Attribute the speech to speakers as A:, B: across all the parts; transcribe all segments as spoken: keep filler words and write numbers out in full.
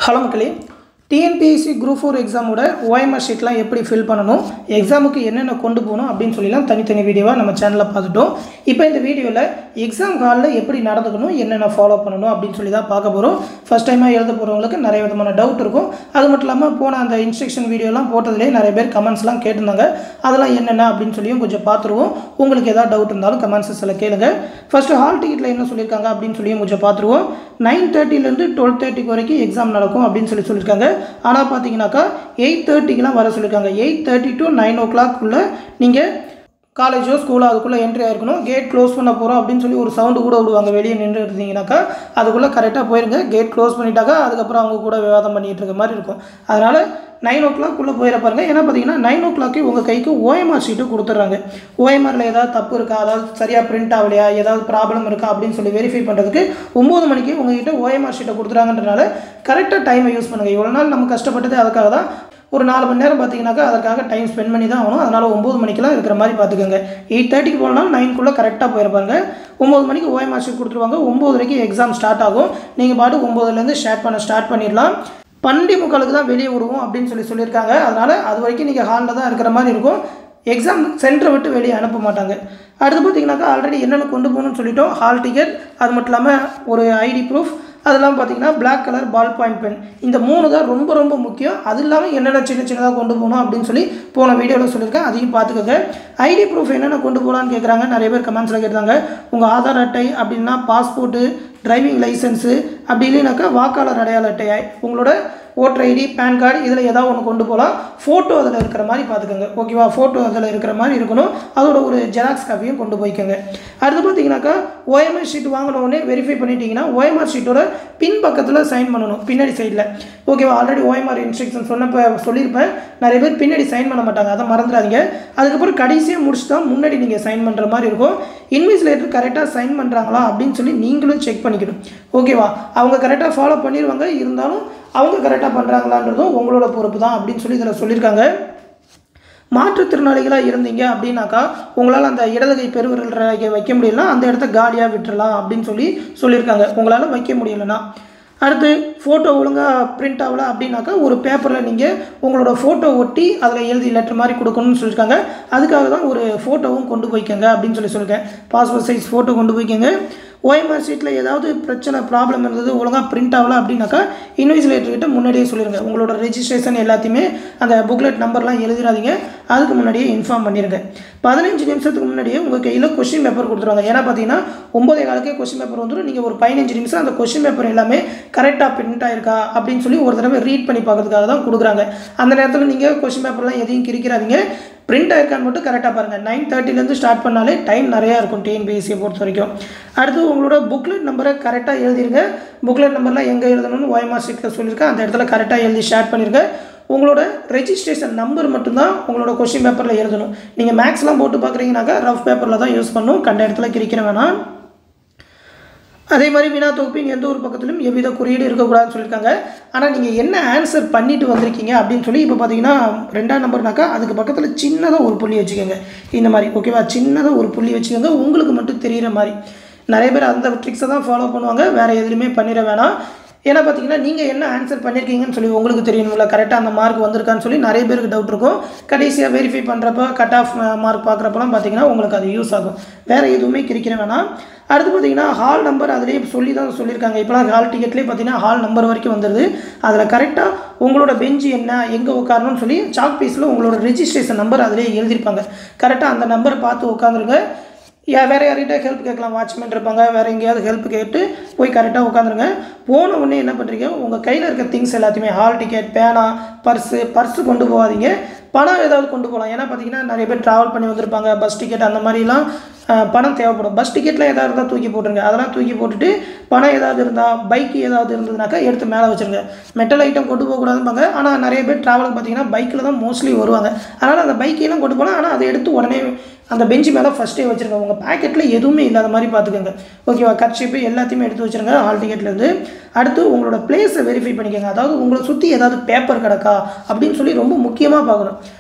A: Hello மக்களே, TNPSC group four எக்ஸாமோட OMR ஷீட்லாம் எப்படி ஃபில் பண்ணணும், எக்ஸாமுக்கு என்னென்ன கொண்டு போகணும் அப்படின்னு சொல்லிலாம் தனித்தனி வீடியோவாக நம்ம சேனலில் பார்த்துட்டோம். இப்போ இந்த வீடியோவில் எக்ஸாம் ஹாலில் எப்படி நடந்துக்கணும், என்னென்ன ஃபாலோ பண்ணணும் அப்படின்னு சொல்லி தான் பார்க்க போகிறோம். ஃபஸ்ட் டைமாக எழுத போகிறவங்களுக்கு நிறைய விதமான டவுட் இருக்கும். அது மட்டும் இல்லாமல் போன அந்த இன்ஸ்ட்ரக்ஷன் வீடியோலாம் போட்டதுலேயே நிறைய பேர் கமெண்ட்ஸ்லாம் கேட்டிருந்தாங்க. அதெல்லாம் என்னென்ன அப்படின்னு சொல்லியும் கொஞ்சம் பார்த்துருவோம். உங்களுக்கு எதாவது டவுட் இருந்தாலும் கமெண்ட்ஸில் கேளுங்க. ஃபஸ்ட்டு ஹால் டிக்கெட்டில் என்ன சொல்லியிருக்காங்க அப்படின்னு சொல்லியும் கொஞ்சம் பார்த்துருவோம். நைன் தேர்ட்டிலேருந்து டுவெல் தேர்ட்டிக்கு வரைக்கும் எக்ஸாம் நடக்கும் அப்படின்னு சொல்லி சொல்லியிருக்காங்க. ஆனால் பார்த்தீங்கன்னாக்கா எயிட் தேர்ட்டிக்கெலாம் வர சொல்லியிருக்காங்க. எயிட் தேர்ட்டி டு நைன் ஓ கிளாக்குள்ளே நீங்கள் காலேஜோ ஸ்கூலோ அதுக்குள்ளே என்ட்ரி ஆகிருக்கணும். கேட் க்ளோஸ் பண்ண போகிறோம் அப்படின்னு சொல்லி ஒரு சவுண்டு கூட விடுவாங்க. வெளியே நின்று இருந்தீங்கன்னாக்கா அதுக்குள்ளே கரெக்டாக போயிருங்க. கேட் க்ளோஸ் பண்ணிட்டாக்கா அதுக்கப்புறம் அவங்க கூட விவாதம் பண்ணிகிட்டு இருக்க மாதிரி இருக்கும். அதனால் நைன் ஓ கிளாக்குள்ளே போயிட பாருங்க. ஏன்னா பார்த்தீங்கன்னா நைன் ஓ கிளாக்கு உங்கள் கைக்கு ஓஎம்ஆர் ஷீட்டு கொடுத்துட்றாங்க. ஓஎம்ஆரில் ஏதாவது தப்பு இருக்கா, அதாவது சரியாக பிரிண்ட் ஆகலையா, ஏதாவது ப்ராப்ளம் இருக்கா அப்படின்னு சொல்லி வெரிஃபை பண்ணுறதுக்கு ஒம்பது மணிக்கு உங்கள்கிட்ட ஓஎம்ஆர் ஷீட்டை கொடுத்துறாங்கன்றனால கரெக்டாக டைமை யூஸ் பண்ணுங்கள். இவ்வளோ நாள் நம்ம கஷ்டப்பட்டது அதுக்காக தான். ஒரு நாலு மணி நேரம் பார்த்தீங்கன்னாக்கா அதற்காக டைம் ஸ்பெண்ட் பண்ணி தான் ஆகணும். அதனால் ஒம்பது மணிக்கெலாம் இருக்கிற மாதிரி பார்த்துக்கோங்க. எயிட் தேர்ட்டிக்கு போனால் நைன்குள்ளே கரெக்டாக போயிருப்பாங்க. ஒம்பது மணிக்கு ஓஎம்ஆர் ஷீட் கொடுத்துருவாங்க. ஒம்பது வரைக்கும் எக்ஸாம் ஸ்டார்ட் ஆகும். நீங்கள் பாட்டு ஒம்பதுலேருந்து ஸ்டார்ட் பண்ண ஸ்டார்ட் பண்ணிடலாம். பன்னெண்டு முக்காலுக்கு தான் வெளியே விடுவோம் அப்படின்னு சொல்லி சொல்லியிருக்காங்க. அதனால் அது வரைக்கும் நீங்கள் ஹாலில் தான் இருக்கிற மாதிரி இருக்கும். எக்ஸாம் சென்டரை விட்டு வெளியே அனுப்ப மாட்டாங்க. அடுத்து பார்த்தீங்கன்னாக்கா ஆல்ரெடி என்னென்ன கொண்டு போகணும்னு சொல்லிட்டோம். ஹால் டிக்கெட், அது மட்டும் இல்லாமல் ஒரு ஐடி ப்ரூஃப், அதெல்லாம் பார்த்தீங்கன்னா black colour ball point pen, இந்த மூணு தான் ரொம்ப ரொம்ப முக்கியம். அது இல்லாமல் என்னென்ன சின்ன சின்னதாக கொண்டு போகணும் அப்படின்னு சொல்லி போன வீடியோவில் சொல்லியிருக்கேன். அதையும் பார்த்துக்கோங்க. ஐடி ப்ரூஃப் என்னென்ன கொண்டு போகலான்னு கேட்குறாங்க. நிறைய பேர் கமெண்ட்ஸில் கேட்டாங்க. உங்கள் ஆதார் அட்டை அப்படின்னா பாஸ்போர்ட்டு, டிரைவிங் லைசன்ஸு, அப்படி இல்லைனாக்கா வாக்காளர் அடையாள அட்டை, உங்களோட ஓட்டர் ஐடி, பேன் கார்டு, இதில் ஏதாவது ஒன்று கொண்டு போகலாம். ஃபோட்டோ அதில் இருக்கிற மாதிரி பார்த்துக்கோங்க. ஓகேவா? ஃபோட்டோ அதில் இருக்கிற மாதிரி இருக்கணும். அதோட ஒரு ஜெராக்ஸ் காப்பியும் கொண்டு போய்க்கோங்க. அடுத்து பார்த்தீங்கன்னாக்கா ஓஎம்ஆர் ஷீட் வாங்கின உடனே வெரிஃபை பண்ணிட்டீங்கன்னா ஓஎம்ஆர் ஷீட்டோட பின் பக்கத்தில் சைன் பண்ணணும், பின்னாடி சைடில். ஓகேவா? ஆல்ரெடி ஓஎம்ஆர் இன்ஸ்ட்ரக்ஷன் சொன்னப்போ சொல்லியிருப்பேன். நிறைய பேர் பின்னாடி சைன் பண்ண மாட்டாங்க, அதை மறந்துடாதீங்க. அதுக்கப்புறம் கடைசியாக முடிச்சு தான் முன்னாடி நீங்கள் சைன் பண்ணுற மாதிரி இருக்கும். இன்விஜிலேட்டர் கரெக்டாக சைன் பண்ணுறாங்களா அப்படின்னு சொல்லி நீங்களும் செக் பண்ணிக்கணும். ஓகேவா? அவங்க கரெக்டாக ஃபாலோ பண்ணிடுவாங்க. இருந்தாலும் அவங்க கரெக்டாக பண்ணுறாங்களான்றதும் உங்களோட பொறுப்பு தான் அப்படின்னு சொல்லி இதில் சொல்லியிருக்காங்க. மாற்றுத்திறனாளிகளாக இருந்தீங்க அப்படின்னாக்கா உங்களால் அந்த இடதுகை பெருவிரல் வைக்க முடியலன்னா அந்த இடத்த காலியாக விட்டுறலாம் அப்படின்னு சொல்லி சொல்லியிருக்காங்க. உங்களால் வைக்க முடியலைன்னா. அடுத்து ஃபோட்டோ ஒழுங்காக பிரிண்ட் ஆகலை அப்படின்னாக்கா ஒரு பேப்பரில் நீங்கள் உங்களோட ஃபோட்டோ ஒட்டி அதில் எழுதி லெட்டர் மாதிரி கொடுக்கணும்னு சொல்லியிருக்காங்க. அதுக்காக தான் ஒரு ஃபோட்டோவும் கொண்டு போய்க்கோங்க அப்படின்னு சொல்லி சொல்லியிருக்கேன். பாஸ்போர்ட் சைஸ் ஃபோட்டோ கொண்டு போய்க்கோங்க. ஓஎம்ஆர் ஷீட்டில் ஏதாவது பிரச்சனை ப்ராப்ளம் இருந்தது, ஒழுங்காக பிரிண்ட் ஆகலை அப்படின்னாக்கா இன்விஜிலேட்டர்கிட்ட முன்னாடியே சொல்லிடுங்க. உங்களோட ரெஜிஸ்ட்ரேஷன் எல்லாத்தையுமே அந்த புக்லெட் நம்பர்லாம் எழுதிடாதீங்க. அதுக்கு முன்னாடியே இன்ஃபார்ம் பண்ணிடுங்க. பதினஞ்சு நிமிஷத்துக்கு முன்னாடியே உங்கள் கையில் கொஸ்டின் பேப்பர் கொடுத்துருவாங்க. ஏன்னா பார்த்தீங்கன்னா ஒம்பதே காலுக்கே கொஸ்டின் பேப்பர் வந்துடும். நீங்கள் ஒரு பதினஞ்சு நிமிஷம் அந்த கொஸ்டின் பேப்பர் எல்லாமே கரெக்டாக பிரிண்ட் ஆயிருக்கா அப்படின்னு சொல்லி ஒரு தடவை ரீட் பண்ணி பார்க்கறதுக்காக தான் கொடுக்குறாங்க. அந்த நேரத்தில் நீங்கள் கொஸ்டின் பேப்பர்லாம் எதையும் கிரிக்கிறாதீங்க. பிரிண்ட் ஆயிருக்கான்னு மட்டும் கரெக்டாக பாருங்கள். நைன் தேர்ட்டிலேருந்து ஸ்டார்ட் பண்ணாலே டைம் நிறையா இருக்கும் டிஎன்பிஎஸ்சியை பொறுத்த வரைக்கும். அடுத்து உங்களோட புக்லெட் நம்பரை கரெக்டாக எழுதிருங்க. புக்லெட் நம்பர்லாம் எங்கே எழுதணும்னு ஓஎம்ஆர் ஷீட்டில் சொல்லியிருக்கேன். அந்த இடத்துல கரெக்டாக எழுதி ஷேர் பண்ணியிருங்க. உங்களோட ரெஜிஸ்ட்ரேஷன் நம்பர் மட்டும்தான் உங்களோட கொஸ்டின் பேப்பரில் எழுதணும். நீங்கள் மேக்ஸ்லாம் போட்டு பார்க்குறீங்கனாக்கா ரஃப் பேப்பரில் தான் யூஸ் பண்ணணும். கண்ட இடத்துல கிரிக்கிற வேணாம். அதே மாதிரி வினா தொகுப்பின் எந்த ஒரு பக்கத்திலும் எவ்வித குறியீடு இருக்கக்கூடாதுன்னு சொல்லியிருக்காங்க. ஆனால் நீங்கள் என்ன ஆன்சர் பண்ணிட்டு வந்திருக்கீங்க அப்படின்னு சொல்லி இப்போ பார்த்தீங்கன்னா ரெண்டாம் நம்பர்னாக்கா அதுக்கு பக்கத்தில் சின்னதாக ஒரு புள்ளி வச்சுக்கோங்க. இந்த மாதிரி. ஓகேவா? சின்னதாக ஒரு புள்ளி வச்சுக்கோங்க, உங்களுக்கு மட்டும் தெரிகிற மாதிரி. நிறைய பேர் அந்த ட்ரிக்ஸை தான் ஃபாலோ பண்ணுவாங்க. வேறு எதுலையுமே பண்ணிட வேணாம். ஏன்னா பார்த்தீங்கன்னா நீங்கள் என்ன ஆன்சர் பண்ணியிருக்கீங்கன்னு சொல்லி உங்களுக்கு தெரியணும்ல, கரெக்டாக அந்த மார்க் வந்திருக்கான்னு சொல்லி நிறைய பேருக்கு டவுட் இருக்கும். கடைசியாக வெரிஃபை பண்ணுறப்ப கட் ஆஃப் மார்க் பார்க்குறப்பலாம் பார்த்தீங்கன்னா உங்களுக்கு அது யூஸ் ஆகும். வேறு எதுவுமே கிரிக்கிற வேணாம். அடுத்து பார்த்தீங்கன்னா ஹால் நம்பர் அதிலேயே சொல்லி தான் சொல்லியிருக்காங்க. இப்போலாம் ஹால் டிக்கெட்லேயே பார்த்தீங்கன்னா ஹால் நம்பர் வரைக்கும் வந்துடுது. அதில் கரெக்டாக உங்களோட பெஞ்சு என்ன, எங்கே உட்காரணும்னு சொல்லி சாக் பீஸில் உங்களோட ரெஜிஸ்ட்ரேஷன் நம்பர் அதிலே எழுதியிருப்பாங்க. கரெக்டாக அந்த நம்பரை பார்த்து உட்காந்துருங்க. யா வேறு யார்கிட்ட ஹெல்ப் கேட்கலாம், வாட்ச்மேன் இருப்பாங்க, வேறு எங்கேயாவது ஹெல்ப் கேட்டு போய் கரெக்டாக உட்காந்துருங்க. போன உடனே என்ன பண்ணுறீங்க, உங்கள் கையில் இருக்க திங்ஸ் எல்லாத்தையுமே ஹால் டிக்கெட், பேனா, பர்ஸு பர்ஸு கொண்டு போகாதீங்க. பணம் ஏதாவது கொண்டு போகலாம். ஏன்னா பார்த்தீங்கன்னா நிறைய பேர் ட்ராவல் பண்ணி வந்திருப்பாங்க. பஸ் டிக்கெட் அந்த மாதிரிலாம் பணம் தேவைப்படும். பஸ் டிக்கெட்டில் ஏதாவது இருந்தால் தூக்கி போட்டுருங்க. அதெல்லாம் தூக்கி போட்டுட்டு பணம் ஏதாவது இருந்தால், பைக்கு ஏதாவது இருந்ததுனாக்கா எடுத்து மேலே வச்சுருங்க. மெட்டல் ஐட்டம் கொண்டு போகக்கூடாதுப்பாங்க. ஆனால் நிறைய பேர் ட்ராவலுக்கு பார்த்தீங்கன்னா பைக்கில் தான் மோஸ்ட்லி வருவாங்க. அதனால் அந்த பைக்கெல்லாம் கொண்டு போகலாம். ஆனால் அதை எடுத்து உடனே அந்த பெஞ்சு மேலே ஃபஸ்ட்டே வச்சுருங்க. உங்கள் பேக்கெட்டில் எதுவுமே இல்லாத மாதிரி பார்த்துக்கோங்க. ஓகேவா? கர்ச்சீப்பு எல்லாத்தையுமே எடுத்து வச்சுருங்க ஹால் டிக்கெட்லேருந்து. அடுத்து உங்களோட பிளேஸை வெரிஃபை பண்ணிக்கோங்க. அதாவது உங்களை சுற்றி ஏதாவது பேப்பர் கிடக்கா அப்படின்னு சொல்லி ரொம்ப முக்கியமாக பார்க்கணும்.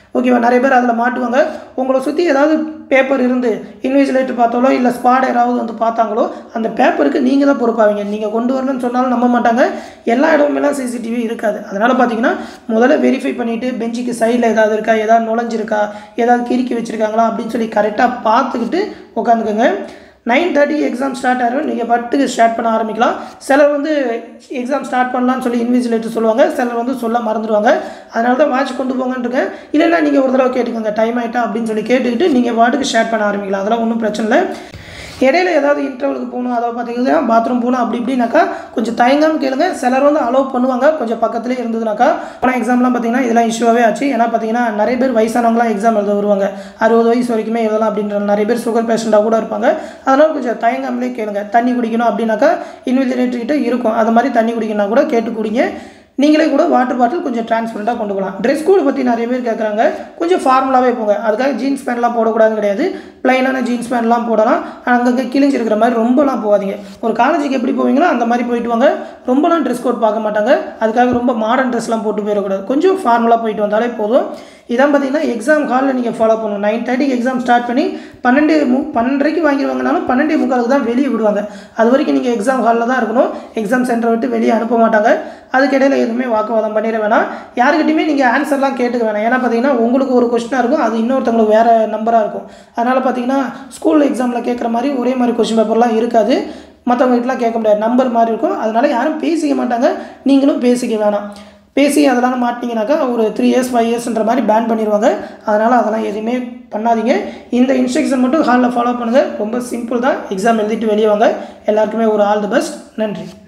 A: ஓகேவா? நிறைய பேர் அதில் மாட்டுவாங்க. உங்களை சுற்றி ஏதாவது பேப்பர் இருந்து இன்விஜிலேட்டர் பார்த்தாலோ இல்லை ஸ்பாட் யாராவது வந்து பார்த்தாங்களோ அந்த பேப்பருக்கு நீங்கள் தான் பொறுப்பாவீங்க. நீங்கள் கொண்டு வரணும்னு சொன்னாலும் நம்ப மாட்டாங்க. எல்லா இடமுமெல்லாம் சிசிடிவி இருக்காது. அதனால் பார்த்தீங்கன்னா முதல்ல வெரிஃபை பண்ணிவிட்டு பெஞ்சுக்கு சைடில் ஏதாவது இருக்கா, ஏதாவது நுழைஞ்சிருக்கா, ஏதாவது கிறுக்கி வச்சுருக்காங்களா அப்படின்னு சொல்லி கரெக்டாக பார்த்துக்கிட்டு உட்காந்துக்கோங்க. நைன் தேர்ட்டிக்கு எக்ஸாம் ஸ்டார்ட் ஆகிடும். நீங்கள் பட்டுக்கு ஸ்டார்ட் பண்ண ஆரம்பிக்கலாம். சிலர் வந்து எக்ஸாம் ஸ்டார்ட் பண்ணலான்னு சொல்லி இன்விஜிலேட்டர் சொல்லுவாங்க, சிலர் வந்து சொல்ல மறந்துடுவாங்க. அதனால தான் வாட்ச் கொண்டு போங்கன்னு இருக்கேன். இல்லைன்னா நீங்கள் ஒரு தடவை கேட்டுக்கோங்க டைம் ஆகிட்டா அப்படின்னு சொல்லி கேட்டுக்கிட்டு நீங்கள் பாட்டுக்கு ஸ்டார்ட் பண்ண ஆரம்பிக்கலாம். அதெல்லாம் ஒன்றும் பிரச்சனை இல்லை. இடையில ஏதாவது இன்டர்வலுக்கு போகணும், அதை பார்த்தீங்கன்னா பாத்ரூம் போகணும் அப்படி இப்படின்னாக்கா கொஞ்சம் தயங்காமல் கேளுங்க. சிலர் வந்து அலோவ் பண்ணுவாங்க கொஞ்சம் பக்கத்துலேயே இருந்ததுனாக்கா. ஆனால் எக்ஸாம்லாம் பார்த்தீங்கன்னா இதெல்லாம் இஷ்யூவாகவே ஆச்சு. ஏன்னா பார்த்தீங்கன்னா நிறைய பேர் வயசானவங்களாம் எக்ஸாம் எழுத வருவாங்க. அறுபது வயசு வரைக்குமே எழுதலாம் அப்படின்ற நிறைய பேர் சுகர் பேஷண்ட்டாக கூட இருப்பாங்க. அதனால் கொஞ்சம் தயங்காமலே கேளுங்க. தண்ணி குடிக்கணும் அப்படின்னாக்கா இன்விஜிலேட்டர்கிட்ட இருக்கும், அது மாதிரி தண்ணி குடிக்கணும்னா கூட கேட்டு குடிங்க. நீங்களே கூட வாட்டர் பாட்டில் கொஞ்சம் டிரான்ஸ்பரண்ட்டாக கொண்டு போகலாம். ட்ரெஸ் கோடு பற்றி நிறைய பேர் கேட்குறாங்க. கொஞ்சம் ஃபார்மலாகவே போங்க. அதுக்காக ஜீன்ஸ் பேண்ட்லாம் போடக்கூடாதுன்னு கிடையாது. ப்ளைனான ஜீன்ஸ் பேண்ட்லாம் போடலாம். அங்கங்கே கிழிஞ்சிருக்கிற மாதிரி ரொம்பலாம் போகாதீங்க. ஒரு காலேஜுக்கு எப்படி போவீங்களோ அந்த மாதிரி போயிட்டு வாங்க. ரொம்பலாம் ட்ரெஸ் கோட் பார்க்க மாட்டாங்க. அதுக்காக ரொம்ப மாடர்ன் ட்ரெஸ்லாம் போட்டு போயிடக்கூடாது. கொஞ்சம் ஃபார்மலாக போயிட்டு வந்தாலே போதும். இதான் பார்த்தீங்கன்னா எக்ஸாம் ஹாலில் நீங்கள் ஃபாலோ பண்ணணும். நைன் தேர்ட்டிக்கு எக்ஸாம் ஸ்டார்ட் பண்ணி பன்னெண்டு மு பன்னெண்டரைக்கு வாங்கிடுவாங்கனாலும் பன்னெண்டே முக்காலுக்கு தான் வெளியே விடுவாங்க. அது வரைக்கும் நீங்கள் எக்ஸாம் ஹாலில் தான் இருக்கணும். எக்ஸாம் சென்டரை விட்டு வெளியே அனுப்ப மாட்டாங்க. அதுக்கிடையில் எதுவுமே வாக்குவாதம் பண்ணிட வேணாம். யாருக்கிட்டையுமே நீங்கள் ஆன்சர்லாம் கேட்டுக்க வேணாம். ஏன்னா பார்த்தீங்கன்னா உங்களுக்கு ஒரு கொஸ்டினாக இருக்கும், அது இன்னொருத்தவங்களுக்கு வேறு நம்பராக இருக்கும். அதனால் பார்த்தீங்கன்னா ஸ்கூல் எக்ஸாமில் கேட்குற மாதிரி ஒரே மாதிரி கொஸ்டின் பேப்பர்லாம் இருக்காது. மற்றவங்ககிட்டலாம் கேட்க முடியாது, நம்பர் மாதிரி இருக்கும். அதனால் யாரும் பேசிக்க மாட்டாங்க, நீங்களும் பேசிக்க வேணாம். பேசி அதெல்லாம் மாட்டிங்கனாக்கா ஒரு த்ரீ இயர்ஸ் ஃபைவ் இயர்ஸ்ன்ற மாதிரி பேன் பண்ணிடுவாங்க. அதனால் அதெல்லாம் எதுவுமே பண்ணாதீங்க. இந்த இன்ஸ்ட்ரக்ஷன் மட்டும் ஹாலில் ஃபாலோ பண்ணுங்கள். ரொம்ப சிம்பிள் தான். எக்ஸாம் எழுதிட்டு வெளியே வாங்க. எல்லாருக்குமே ஒரு ஆல் தி பெஸ்ட். நன்றி.